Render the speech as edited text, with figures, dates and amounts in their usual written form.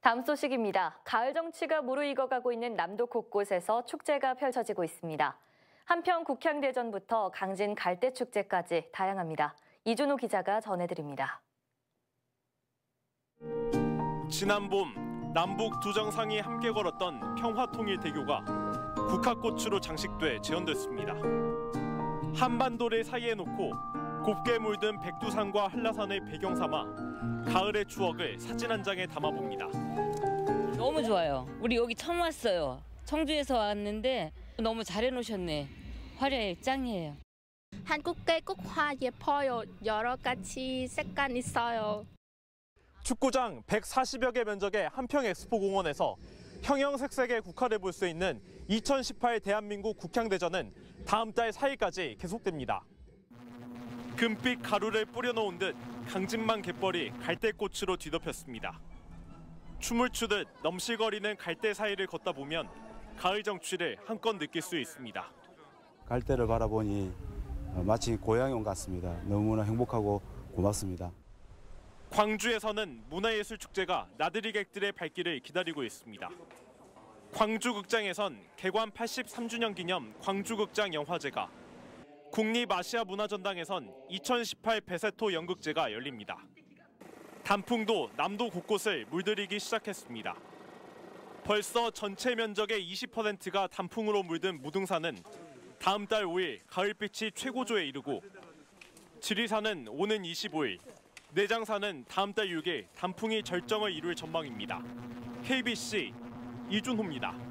다음 소식입니다. 가을 정취가 무르익어가고 있는 남도 곳곳에서 축제가 펼쳐지고 있습니다. 한편 국향대전부터 강진 갈대축제까지 다양합니다. 이준호 기자가 전해드립니다. 지난 봄 남북 두 정상이 함께 걸었던 평화통일대교가 국화꽃으로 장식돼 재현됐습니다. 한반도를 사이에 놓고 곱게 물든 백두산과 한라산을 배경 삼아 가을의 추억을 사진 한 장에 담아봅니다. 너무 좋아요. 우리 여기 처음 왔어요. 청주에서 왔는데 너무 잘해놓으셨네. 화려해 짱이에요. 한국의 국화 예뻐요. 여러 가지 색깔 있어요. 축구장 140여 개 면적의 한평엑스포공원에서 형형색색의 국화를 볼 수 있는 2018 대한민국 국향대전은 다음 달 4일까지 계속됩니다. 금빛 가루를 뿌려놓은 듯 강진만 갯벌이 갈대꽃으로 뒤덮였습니다. 춤을 추듯 넘실거리는 갈대 사이를 걷다 보면 가을 정취를 한껏 느낄 수 있습니다. 갈대를 바라보니 마치 고향에 온 것 같습니다. 너무나 행복하고 고맙습니다. 광주에서는 문화예술축제가 나들이객들의 발길을 기다리고 있습니다. 광주극장에선 개관 83주년 기념 광주극장 영화제가, 국립아시아문화전당에선 2018 베세토 연극제가 열립니다. 단풍도 남도 곳곳을 물들이기 시작했습니다. 벌써 전체 면적의 20%가 단풍으로 물든 무등산은 다음 달 5일 가을빛이 최고조에 이르고, 지리산은 오는 25일, 내장산은 다음 달 6일 단풍이 절정을 이룰 전망입니다. KBC 이준호입니다.